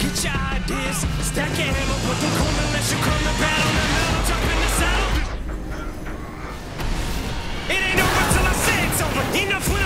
get your ideas. Stack your hammer, but don't come unless you come to battle. And now I'm jumping the saddle. It ain't over till I say it's over. Enough when